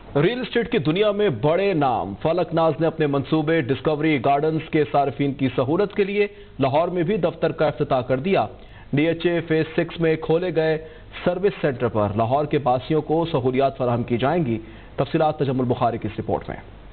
Real estate کی دنیا میں بڑے نام فلک ناز نے اپنے منصوبے ڈسکوری گارڈنز کے صارفین کی سہولت کے لیے لاہور میں بھی دفتر کا افتتاح کر دیا۔ ڈی ایچ اے فیز 6 میں کھولے گئے سروس سینٹر پر لاہور کے باسیوں کو سہولیات فراہم کی جائیں گی۔ تفصیلات تجمل بخاری کی اس رپورٹ میں۔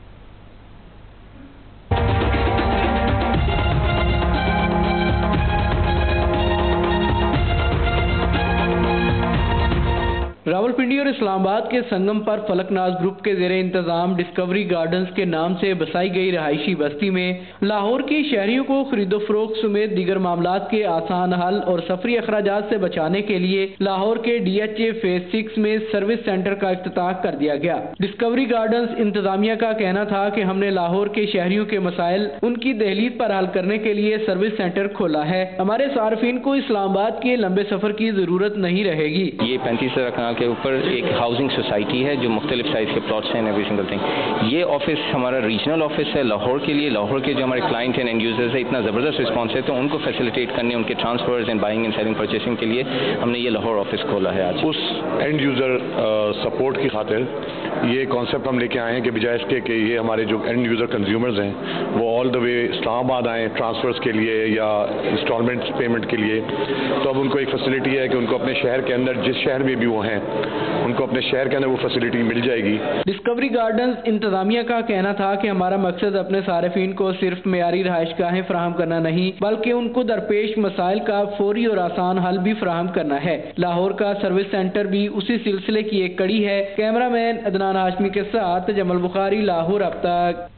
راولپنڈی اور اسلام آباد کے سنگم پر فلک ناز گروپ کے زیر انتظام ڈسکوری گارڈنز کے نام سے بسائی گئی رہائشی بستی میں لاہور کی شہریوں کو خرید و فروخت سمیت دیگر معاملات کے آسان حل اور سفری اخراجات سے بچانے کے لیے لاہور کے ڈی ایچ اے فیز 6 میں سروس سینٹر کا افتتاح کر دیا گیا۔ ڈسکوری گارڈنز انتظامیہ کا کہنا تھا کہ ہم نے لاہور کے شہریوں کے مسائل ان کی دہلیز پر حل کرنے کے لیے سروس سینٹر کھولا ہے۔ ہمارے صارفین کو اسلام آباد کے لمبے سفر کی ضرورت نہیں رہے گی۔ یہ 35 کنال کے اوپر ایک ہاؤسنگ سوسائٹی ہے جو مختلف سائز کے پلاٹس ہیں ایوری سنگل تھنگ۔ یہ آفس ہمارا ریجنل آفس ہے لاہور کے لیے۔ لاہور کے جو ہمارے کلائنٹ ہیں اینڈ یوزرز ہیں اتنا زبردست رسپانس ہے تو ان کو فیسیلیٹیٹ کرنے ان کے transfers and buying and selling purchasing کے لیے ہم نے یہ لاہور آفس کھولا ہے آج۔ اس اینڈ یوزر سپورٹ کی خاطر یہ کانسیپٹ ہم لے کے آئے ہیں کہ بجائے اس کے کہ یہ ہمارے جو اینڈ یوزر کنزیومرز ہیں وہ آل دا وے اسلام آباد آئیں ٹرانسفرز کے لیے یا انسٹالمنٹ پیمنٹ کے لیے، تو اب ان کو ایک فیسلٹی ہے کہ ان کو اپنے شہر کے اندر جس شہر میں بھی وہ ہیں ان کو اپنے شہر کے اندر وہ فیسلٹی مل جائے گی۔ ڈسکوری گارڈنز انتظامیہ کا کہنا تھا کہ ہمارا مقصد اپنے صارفین کو صرف معیاری رہائش گاہیں فراہم کرنا نہیں بلکہ ان کو درپیش مسائل کا فوری اور آسان حل بھی فراہم کرنا ہے۔ لاہور کا سروس سینٹر بھی اسی سلسلے کی ایک کڑی ہے۔ کیمرہ مین عدنان ہاشمی کے ساتھ تجمل بخاری، لاہور اب تک۔